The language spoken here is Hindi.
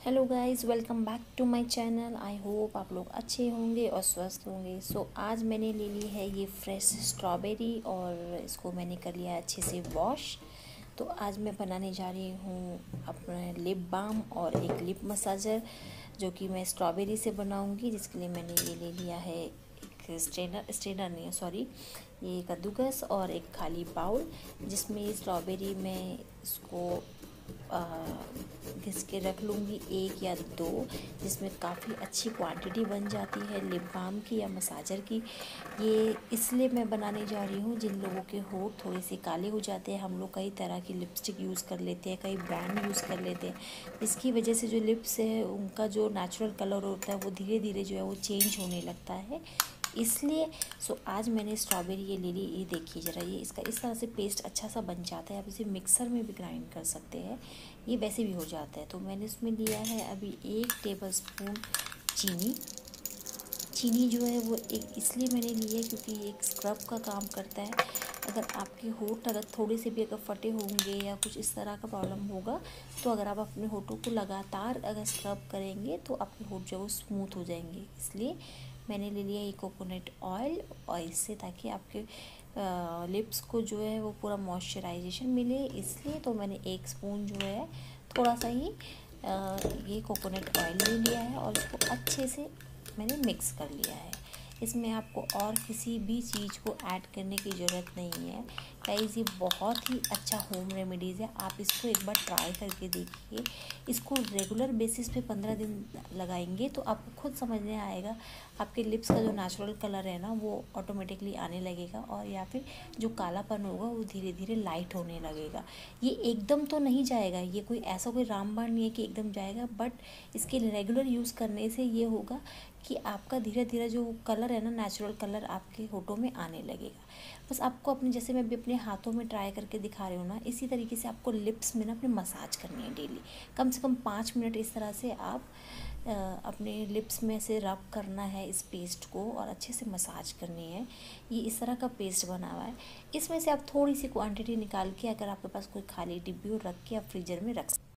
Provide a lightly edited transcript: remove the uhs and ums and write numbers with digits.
Hello guys, welcome back to my channel. I hope आप लोग अच्छे होंगे और स्वस्थ होंगे। आज मैंने ले ली है ये फ्रेश स्ट्रॉबेरी और इसको मैंने कर लिया अच्छे से वॉश। तो आज मैं बनाने जा रही हूँ अपना लिप बाम और एक लिप मसाजर, जो कि मैं स्ट्रॉबेरी से बनाऊँगी। जिसके लिए मैंने ये ले लिया है एक स्ट्रेनर नहीं है, सॉरी, ये कद्दूकस और एक खाली बाउल, जिसमें ये स्ट्रॉबेरी मैं इसको घिस के रख लूँगी, एक या दो, जिसमें काफ़ी अच्छी क्वांटिटी बन जाती है लिप बाम की या मसाजर की। ये इसलिए मैं बनाने जा रही हूँ जिन लोगों के होंठ थोड़े से काले हो जाते हैं। हम लोग कई तरह की लिपस्टिक यूज़ कर लेते हैं, कई ब्रांड यूज़ कर लेते हैं, इसकी वजह से जो लिप्स है उनका जो नेचुरल कलर होता है वो धीरे धीरे जो है वो चेंज होने लगता है। इसलिए आज मैंने स्ट्रॉबेरी ये ले ली। ये देखिए ज़रा, ये इसका इस तरह से पेस्ट अच्छा सा बन जाता है। आप इसे मिक्सर में भी ग्राइंड कर सकते हैं, ये वैसे भी हो जाता है। तो मैंने इसमें लिया है अभी 1 टेबलस्पून चीनी। चीनी जो है वो एक इसलिए मैंने ली है क्योंकि ये एक स्क्रब का काम करता है। अगर आपके होंठ अगर थोड़े से भी अगर फटे होंगे या कुछ इस तरह का प्रॉब्लम होगा, तो अगर आप अपने होठों को लगातार अगर स्क्रब करेंगे तो आपके होंठ जो है वो स्मूथ हो जाएंगे। इसलिए मैंने ले लिया ये कोकोनट ऑयल, और इससे ताकि आपके लिप्स को जो है वो पूरा मॉइस्चराइजेशन मिले, इसलिए तो मैंने 1 स्पून जो है थोड़ा सा ही ये कोकोनट ऑयल ले लिया है और इसको अच्छे से मैंने मिक्स कर लिया है। इसमें आपको और किसी भी चीज़ को ऐड करने की ज़रूरत नहीं है गाइस। ये बहुत ही अच्छा होम रेमेडीज़ है, आप इसको एक बार ट्राई करके देखिए। इसको रेगुलर बेसिस पे 15 दिन लगाएंगे तो आपको खुद समझ में आएगा, आपके लिप्स का जो नेचुरल कलर है ना वो ऑटोमेटिकली आने लगेगा, और या फिर जो कालापन होगा वो धीरे धीरे लाइट होने लगेगा। ये एकदम तो नहीं जाएगा, ये कोई ऐसा कोई रामबाण नहीं है कि एकदम जाएगा, बट इसके रेगुलर यूज़ करने से ये होगा कि आपका धीरे धीरे जो कलर है ना, नेचुरल कलर आपके होठों में आने लगेगा। बस आपको अपने, जैसे मैं भी अपने हाथों में ट्राई करके दिखा रही हूँ ना, इसी तरीके से आपको लिप्स में ना अपने मसाज करनी है डेली। कम से कम 5 मिनट इस तरह से आप अपने लिप्स में से रब करना है इस पेस्ट को, और अच्छे से मसाज करनी है। ये इस तरह का पेस्ट बना हुआ है। इसमें से आप थोड़ी सी क्वांटिटी निकाल के, अगर आपके पास कोई खाली डिब्बी हो, रख के आप फ्रीजर में रख सकते हैं।